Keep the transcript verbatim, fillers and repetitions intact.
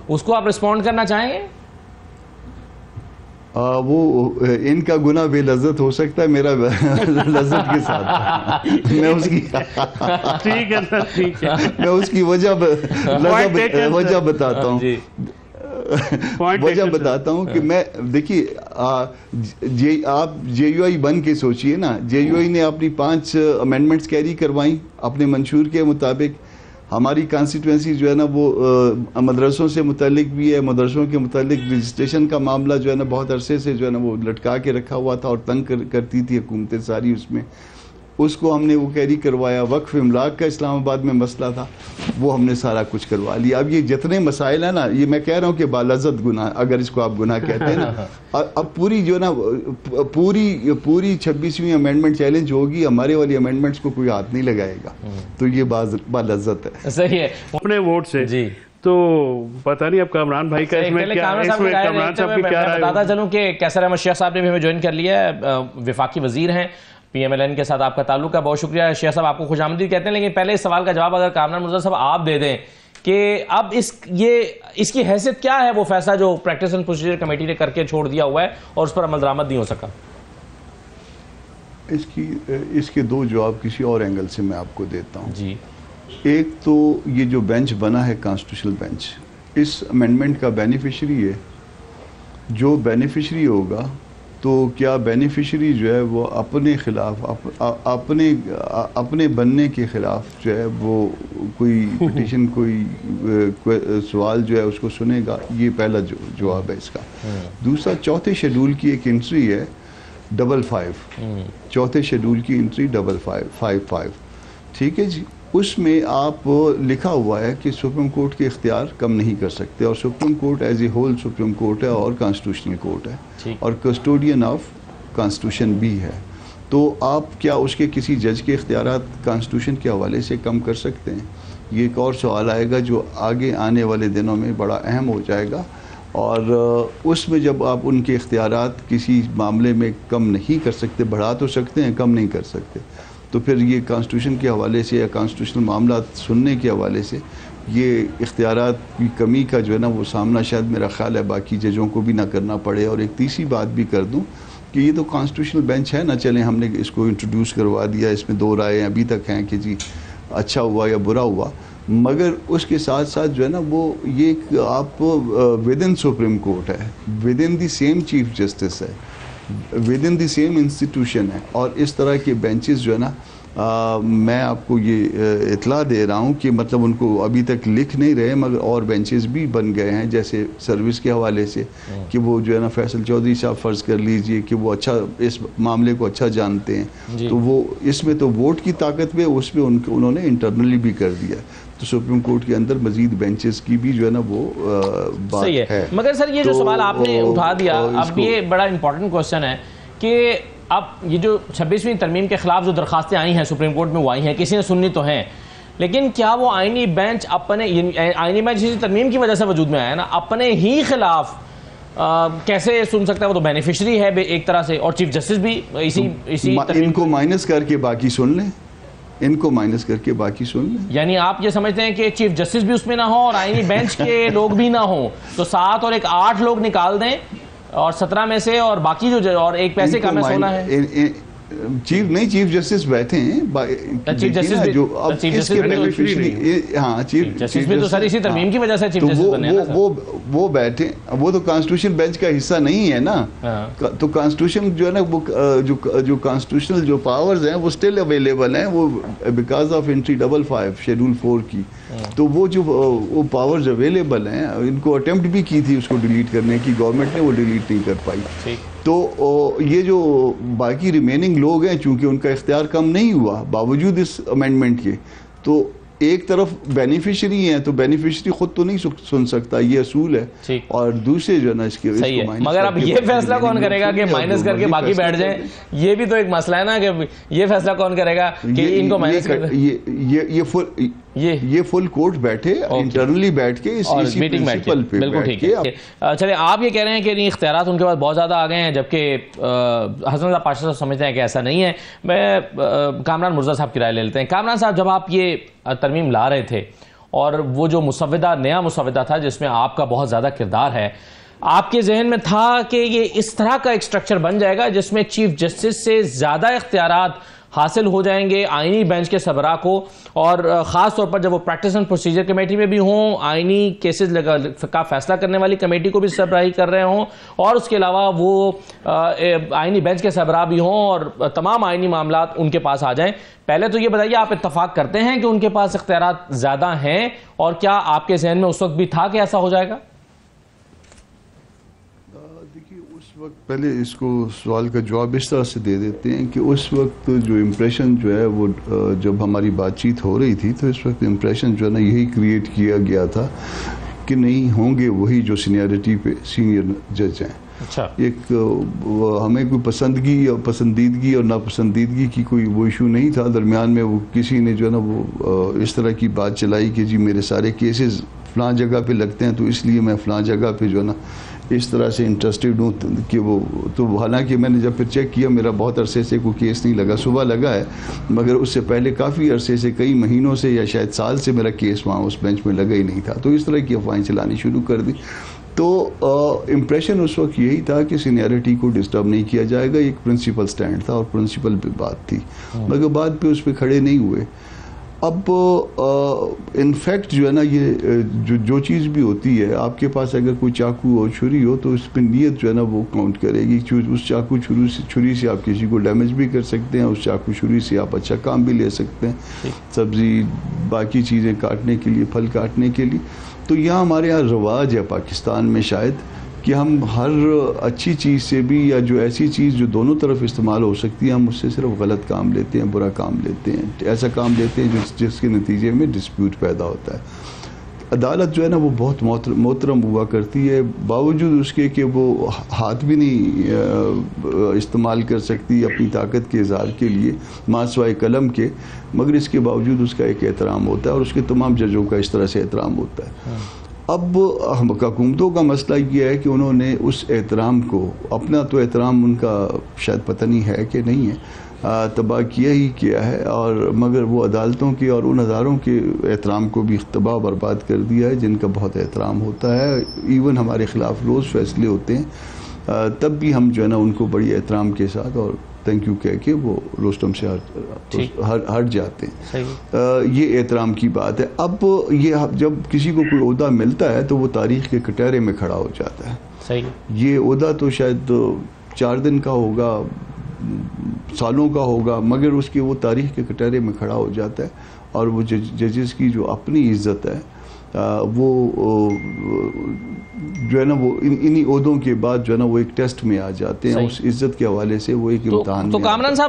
उसको आप रिस्पॉन्ड करना चाहेंगे? आ, वो इनका गुना बेलज्जत हो सकता है, मेरा लज्जत के साथ मैं उसकी ठीक है सर, ठीक है, मैं उसकी वजह वजह बताता हूँ वजह बताता हूँ कि मैं देखिए जे आप जेयूआई बन के सोचिए ना, जेयूआई ने अपनी पांच अमेंडमेंट्स कैरी करवाई अपने मंशूर के मुताबिक। हमारी कॉन्स्टिट्यूंसी जो है ना वो आ, मदरसों से मुतालिक भी है। मदरसों के मुतालिक रजिस्ट्रेशन का मामला जो है ना बहुत अरसे से जो है ना वो लटका के रखा हुआ था और तंग कर, करती थी हुकूमतें सारी, उसमें उसको हमने वो कैरी करवाया। वक्फ इमलाक का इस्लामाबाद में मसला था, वो हमने सारा कुछ करवा लिया। अब ये जितने मसाइल हैं ना, ये मैं कह रहा हूँ कि बालज़्ज़त गुनाह, अगर इसको आप गुनाह कहते हैं ना, अब पूरी जो ना पूरी पूरी छब्बीसवीं अमेंडमेंट चैलेंज होगी, हमारे वाली अमेंडमेंट्स को कोई हाथ नहीं लगाएगा, तो ये बालज़्ज़त है। सही है। अपने वोट से जी, तो पता नहीं अब कामरान भाई का इसमें क्या है, इसमें कामरान साहब की क्या राय है? बताता चलूं कि कैसर अहमद शेख साहब ने भी हमें ज्वाइन कर लिया है, वफाकी वजीर हैं, पीएमएलएन के साथ आपका ताल्लुक है। बहुत शुक्रिया शेख साहब, आपको खुशामदीद कहते हैं। लेकिन पहले इस सवाल का जवाब अगर कामरान मुर्तज़ा साहब आप दे दें कि अब इस ये इसकी हैसियत क्या है, वो फैसला जो प्रैक्टिस एंड प्रोसीजर कमेटी ने करके छोड़ दिया हुआ है और उस पर अमल दरामद नहीं हो सका। इसकी इसके दो जवाब किसी और एंगल से मैं आपको देता हूँ जी। एक तो ये जो बेंच बना है कॉन्स्टिट्यूशनल बेंच, इस अमेंडमेंट का बेनिफिशरी है। जो बेनिफिशरी होगा तो क्या बेनिफिशरी जो है वो अपने खिलाफ अप, अपने अपने बनने के खिलाफ जो है वो कोई पिटीशन कोई सवाल जो है उसको सुनेगा? ये पहला जो जवाब है इसका। दूसरा, चौथे शेड्यूल की एक एंट्री है डबल फाइव, चौथे शेड्यूल की entry double five five five ठीक है जी। उसमें आप लिखा हुआ है कि सुप्रीम कोर्ट के इख्तियार कम नहीं कर सकते, और supreme court as a whole supreme court है और कॉन्स्टिट्यूशनल कोर्ट है और कस्टोडियन ऑफ कॉन्स्टिट्यूशन भी है। तो आप क्या उसके किसी जज के इख्तियारात कॉन्स्टिट्यूशन के हवाले से कम कर सकते हैं? ये एक और सवाल आएगा जो आगे आने वाले दिनों में बड़ा अहम हो जाएगा, और उसमें जब आप उनके इख्तियारात किसी मामले में कम नहीं कर सकते, बढ़ा तो सकते हैं, कम नहीं कर सकते, तो फिर ये कॉन्स्टिट्यूशन के हवाले से या कॉन्स्टिट्यूशनल मामला सुनने के हवाले से ये इख्तियारात की कमी का जो है ना वो सामना शायद मेरा ख्याल है बाकी जजों को भी ना करना पड़े। और एक तीसरी बात भी कर दूं कि ये तो कॉन्स्टिट्यूशनल बेंच है ना, चलें हमने इसको इंट्रोड्यूस करवा दिया, इसमें दो राय अभी तक हैं कि जी अच्छा हुआ या बुरा हुआ, मगर उसके साथ साथ जो है ना वो ये आप विद इन सुप्रीम कोर्ट है, within the same chief justice है, within the same institution है। और इस तरह के बेंचेस जो है ना आ, मैं आपको ये इतला दे रहा हूँ कि मतलब उनको अभी तक लिख नहीं रहे, मगर और बेंचेस भी बन गए हैं, जैसे सर्विस के हवाले से कि वो जो है ना फैसल चौधरी साहब फ़र्ज़ कर लीजिए कि वो अच्छा इस मामले को अच्छा जानते हैं, तो वो इसमें तो वोट की ताकत पे उसमें उनके उन्होंने इंटरनली भी कर दिया। तो सुप्रीम कोर्ट के अंदर मजीद बेंचेस की भी जो है ना वो बात सही है, है। मगर सर ये तो, जो सवाल आपने उठा दिया, अब ये बड़ा इंपॉर्टेंट क्वेश्चन है कि अब ये जो छब्बीसवीं तरमीम के खिलाफ जो दरखास्तें आई हैं सुप्रीम कोर्ट में वो आई हैं, किसी ने सुननी तो हैं, लेकिन क्या वो आईनी बेंच अपने आईनी बेंच इसी तरमीम की वजह से वजूद में आया ना, अपने ही खिलाफ आ, कैसे सुन सकता है? वो तो बेनिफिशरी है एक तरह से, और चीफ जस्टिस भी इसी तो इसी इनको माइनस करके बाकी सुन लें, इनको माइनस करके बाकी सुन लें। यानी आप ये समझते हैं कि चीफ जस्टिस भी उसमें ना हो और आईनी बेंच के लोग भी ना हो, तो सात और एक आठ लोग निकाल दें और सत्रह में से, और बाकी जो और एक पैसे का में सोना है। ए, ए, चीफ नहीं, चीफ जस्टिस बैठे हैं, चीफ जस्टिस भी जो अब इसके बेनिफिशियरी, हाँ चीफ जस्टिस भी तो सर इसी तरमीम की वजह से चीफ जस्टिस बने ना। वो वो बैठे, वो तो कॉन्स्टिट्यूशन बेंच का हिस्सा नहीं है ना, तो कॉन्स्टिट्यूशन जो है ना वो जो जो कॉन्स्टिट्यूशनल जो पावर्स हैं वो स्टिल अवेलेबल हैं, वो because of entry double five schedule four की, तो वो जो वो पावर्स अवेलेबल हैं, इनको अटेम्प्ट भी की थी उसको डिलीट करने की, गवर्नमेंट ने वो डिलीट नहीं कर पाई। तो ये जो बाकी रिमेनिंग लोग हैं, चूंकि उनका इख्तियार कम नहीं हुआ बावजूद इस अमेंडमेंट के, तो एक तरफ बेनिफिशरी हैं तो बेनिफिशरी खुद तो नहीं सुन सकता, ये असूल है, और दूसरे जो है ना इसके सही है, मगर अब ये फैसला कौन करेगा कि माइनस करके बाकी बैठ जाए? ये भी तो एक मसला है ना कि ये फैसला कौन करेगा कि इनको माइनस कर, ये ये ये फुल ये ये फुल कोर्ट बैठे इंटरनली बैठ के इस इसी प्रिंसिपल पे, बिल्कुल ठीक है। चलिए, आप ये कह रहे हैं कि इख्तियारात उनके पास बहुत ज़्यादा आ गए हैं, जबकि हसन रज़ा पाशा साहब समझते हैं कि ऐसा नहीं है। मैं कामरान मुर्तज़ा साहब की राय ले लेते हैं। कामरान साहब, जब आप ये तरमीम ला रहे थे और वो जो मुसव्विदा, नया मुसव्विदा था जिसमें आपका बहुत ज़्यादा किरदार है, आपके जहन में था कि ये इस तरह का एक स्ट्रक्चर बन जाएगा जिसमें चीफ जस्टिस से ज़्यादा इख्तियारात हासिल हो जाएंगे आईनी बेंच के सबरा को, और ख़ास तौर पर जब वो प्रैक्टिस एंड प्रोसीजर कमेटी में भी हों, आईनी केसेस का फैसला करने वाली कमेटी को भी सरबराही कर रहे हों, और उसके अलावा वो आईनी बेंच के सबरा भी हों और तमाम आईनी मामला उनके पास आ जाएं। पहले तो ये बताइए, आप इत्तफाक करते हैं कि उनके पास इख्तियारात ज़्यादा हैं, और क्या आपके जहन में उस वक्त भी था कि ऐसा हो जाएगा? वक्त पहले इसको सवाल का जवाब इस तरह से दे देते हैं कि उस वक्त जो इम्प्रेशन जो है वो जब हमारी बातचीत हो रही थी तो इस वक्त इम्प्रेशन जो है ना यही क्रिएट किया गया था कि नहीं होंगे वही जो सीनियरिटी पे सीनियर जज हैं। अच्छा। एक हमें कोई पसंदगी और पसंदीदगी और नापसंदीदगी की कोई वो इशू नहीं था दरमियान में। वो किसी ने जो है ना वो इस तरह की बात चलाई कि जी मेरे सारे केसेस फ़लाँ जगह पे लगते हैं तो इसलिए मैं फ़लाँ जगह पे जो है ना इस तरह से इंटरेस्टेड हूँ कि वो तो, हालांकि मैंने जब फिर चेक किया मेरा बहुत अरसे से कोई केस नहीं लगा, सुबह लगा है, मगर उससे पहले काफ़ी अरसे से, कई महीनों से या शायद साल से मेरा केस वहाँ उस बेंच में लगा ही नहीं था। तो इस तरह की अफवाहें चलानी शुरू कर दी। तो इम्प्रेशन उस वक्त यही था कि सीनियरिटी को डिस्टर्ब नहीं किया जाएगा, एक प्रिंसिपल स्टैंड था और प्रिंसिपल पे बात थी, मगर बाद पे उस पर खड़े नहीं हुए। अब इनफैक्ट जो है ना ये जो जो चीज़ भी होती है, आपके पास अगर कोई चाकू और छुरी हो तो उस पर नीयत जो है ना वो काउंट करेगी। उस चाकू छुरी से छुरी से आप किसी को डैमेज भी कर सकते हैं, उस चाकू छुरी से आप अच्छा काम भी ले सकते हैं, सब्ज़ी बाकी चीज़ें काटने के लिए, फल काटने के लिए। तो यहाँ हमारे यहाँ रवाज है पाकिस्तान में शायद कि हम हर अच्छी चीज़ से भी, या जो ऐसी चीज़ जो दोनों तरफ इस्तेमाल हो सकती है, हम उससे सिर्फ गलत काम लेते हैं, बुरा काम लेते हैं, ऐसा काम लेते हैं जिस जिसके नतीजे में डिस्प्यूट पैदा होता है। अदालत जो है ना वो बहुत मोहतरम हुआ करती है, बावजूद उसके कि वो हाथ भी नहीं इस्तेमाल कर सकती अपनी ताकत के इज़हार के लिए मासवाए कलम के, मगर इसके बावजूद उसका एक एहतराम होता है और उसके तमाम जजों का इस तरह से एहतराम होता है। अब हुकूमतों का मसला ये है कि उन्होंने उस एहतराम को, अपना तो एहतराम उनका शायद पता नहीं है कि नहीं है, तबाह किया ही किया है, और मगर वो अदालतों के और उन हज़ारों के एहतराम को भी तबाह बर्बाद कर दिया है जिनका बहुत एहतराम होता है। इवन हमारे ख़िलाफ़ रोज़ फैसले होते हैं, तब भी हम जो है ना उनको बड़ी एहतराम के साथ और थैंक यू कह के वो रोस्टम से हट हट जाते हैं। आ, ये एहतराम की बात है। अब ये जब किसी को कोई ओहदा मिलता है तो वो तारीख़ के कटहरे में खड़ा हो जाता है। सही। ये ओहदा तो शायद चार दिन का होगा, सालों का होगा, मगर उसकी वो तारीख़ के कटहरे में खड़ा हो जाता है, और वो जजेस की जो अपनी इज़्ज़त है आ, वो जो है ना वो इन इन्हीं ओहदों के बाद जो है ना वो एक टेस्ट में आ जाते हैं, उस इज़्ज़त के हवाले से वो एक इम्तिहान। तो, तो कामरान साहब